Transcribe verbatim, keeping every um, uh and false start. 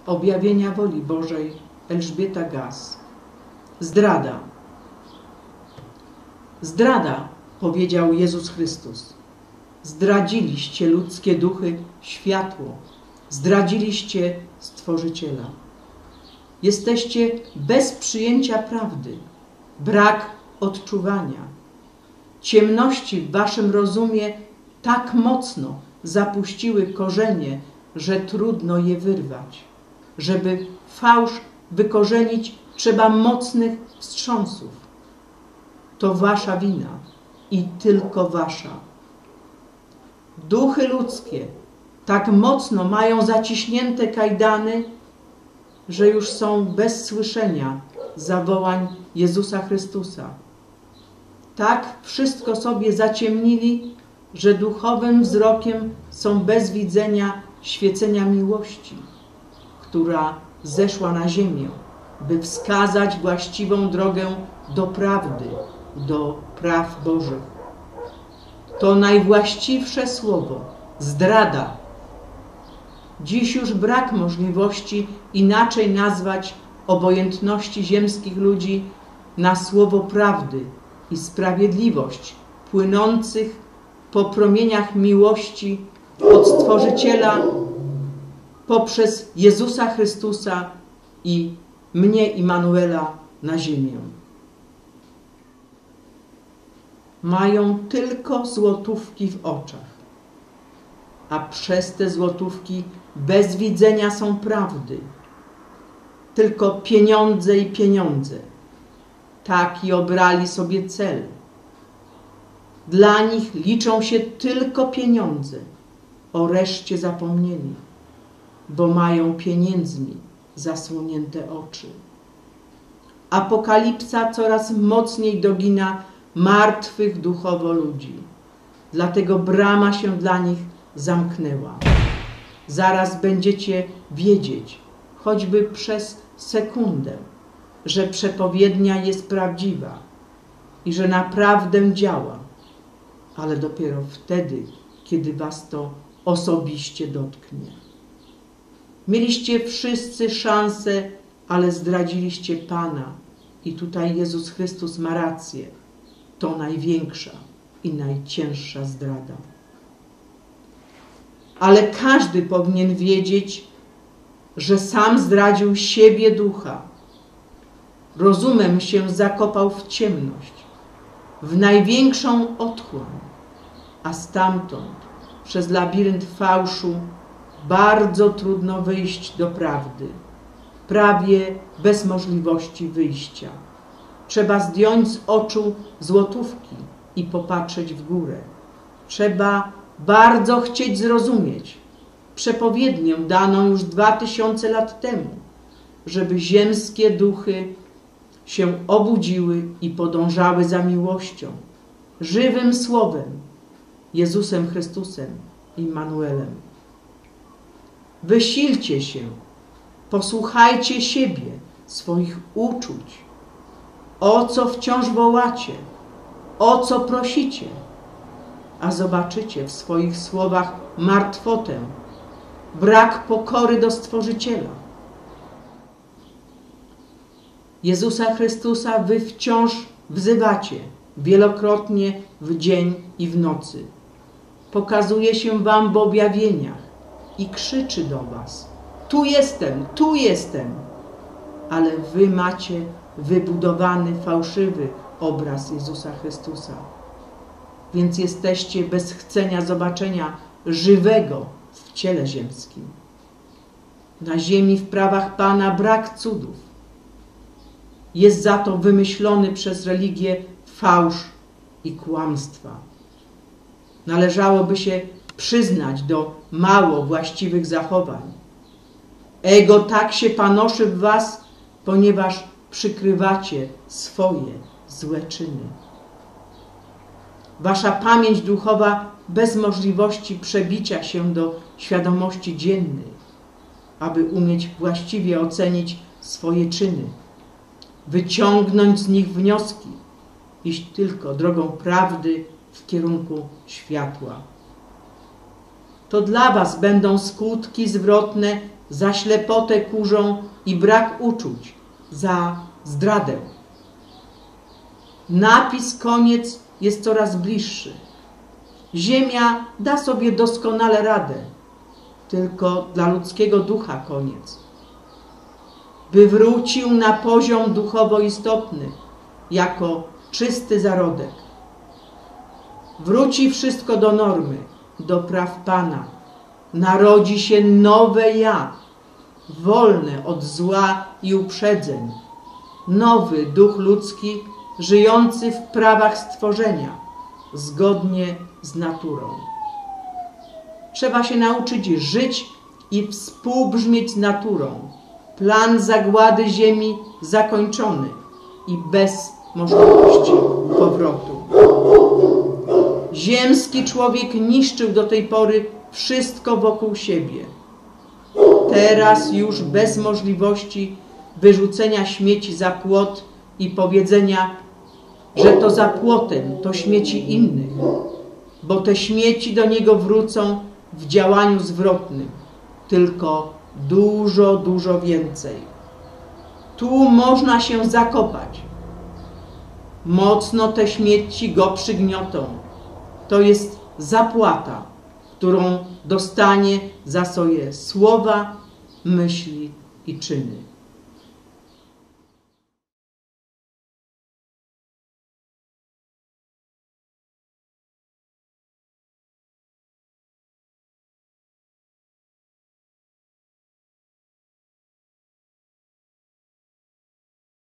objawienia woli Bożej Elżbieta Gaz. Zdrada. Zdrada, powiedział Jezus Chrystus. Zdradziliście ludzkie duchy światło. Zdradziliście Stworzyciela. Jesteście bez przyjęcia prawdy. Brak odczuwania. Ciemności w waszym rozumie tak mocno zapuściły korzenie, że trudno je wyrwać. Żeby fałsz wykorzenić, trzeba mocnych wstrząsów. To wasza wina i tylko wasza. Duchy ludzkie tak mocno mają zaciśnięte kajdany, że już są bez słyszenia zawołań Jezusa Chrystusa. Tak wszystko sobie zaciemnili, że duchowym wzrokiem są bez widzenia świecenia miłości, która zeszła na ziemię, by wskazać właściwą drogę do prawdy, do praw Bożych. To najwłaściwsze słowo, zdrada. Dziś już brak możliwości inaczej nazwać obojętności ziemskich ludzi na słowo prawdy i sprawiedliwość płynących po promieniach miłości od Stworzyciela poprzez Jezusa Chrystusa i mnie, Immanuela, na ziemię. Mają tylko złotówki w oczach, a przez te złotówki bez widzenia są prawdy. Tylko pieniądze i pieniądze. Taki obrali sobie cel. Dla nich liczą się tylko pieniądze. O reszcie zapomnieli, bo mają pieniędzmi zasłonięte oczy. Apokalipsa coraz mocniej dogina martwych duchowo ludzi. Dlatego brama się dla nich zamknęła. Zaraz będziecie wiedzieć, choćby przez sekundę, że przepowiednia jest prawdziwa i że naprawdę działa, ale dopiero wtedy, kiedy was to osobiście dotknie. Mieliście wszyscy szansę, ale zdradziliście Pana i tutaj Jezus Chrystus ma rację. To największa i najcięższa zdrada. Ale każdy powinien wiedzieć, że sam zdradził siebie ducha. Rozumem się zakopał w ciemność, w największą otchłań, a stamtąd przez labirynt fałszu bardzo trudno wyjść do prawdy, prawie bez możliwości wyjścia. Trzeba zdjąć z oczu złotówki i popatrzeć w górę. Trzeba bardzo chcieć zrozumieć przepowiednię daną już dwa tysiące lat temu, żeby ziemskie duchy się obudziły i podążały za miłością, żywym Słowem, Jezusem Chrystusem, Immanuelem. Wysilcie się, posłuchajcie siebie, swoich uczuć, o co wciąż wołacie, o co prosicie, a zobaczycie w swoich słowach martwotę, brak pokory do Stworzyciela. Jezusa Chrystusa wy wciąż wzywacie wielokrotnie w dzień i w nocy. Pokazuje się wam w objawieniach i krzyczy do was: tu jestem, tu jestem. Ale wy macie wybudowany fałszywy obraz Jezusa Chrystusa. Więc jesteście bez chcenia zobaczenia żywego w ciele ziemskim. Na ziemi w prawach Pana brak cudów. Jest za to wymyślony przez religię fałsz i kłamstwa. Należałoby się przyznać do mało właściwych zachowań. Ego tak się panoszy w was, ponieważ przykrywacie swoje złe czyny. Wasza pamięć duchowa bez możliwości przebicia się do świadomości dziennej, aby umieć właściwie ocenić swoje czyny, wyciągnąć z nich wnioski, iść tylko drogą prawdy w kierunku światła. To dla was będą skutki zwrotne za ślepotę kurzą i brak uczuć, za zdradę. Napis koniec jest coraz bliższy. Ziemia da sobie doskonale radę, tylko dla ludzkiego ducha koniec. By wrócił na poziom duchowo istotny, jako czysty zarodek. Wróci wszystko do normy, do praw Pana. Narodzi się nowe ja, wolne od zła i uprzedzeń. Nowy duch ludzki, żyjący w prawach stworzenia, zgodnie z naturą. Trzeba się nauczyć żyć i współbrzmieć z naturą. Plan zagłady ziemi zakończony i bez możliwości powrotu. Ziemski człowiek niszczył do tej pory wszystko wokół siebie. Teraz już bez możliwości wyrzucenia śmieci za płot i powiedzenia, że to za płotem to śmieci innych, bo te śmieci do niego wrócą w działaniu zwrotnym, tylko dużo, dużo więcej. Tu można się zakopać. Mocno te śmieci go przygniotą. To jest zapłata, którą dostanie za swoje słowa, myśli i czyny.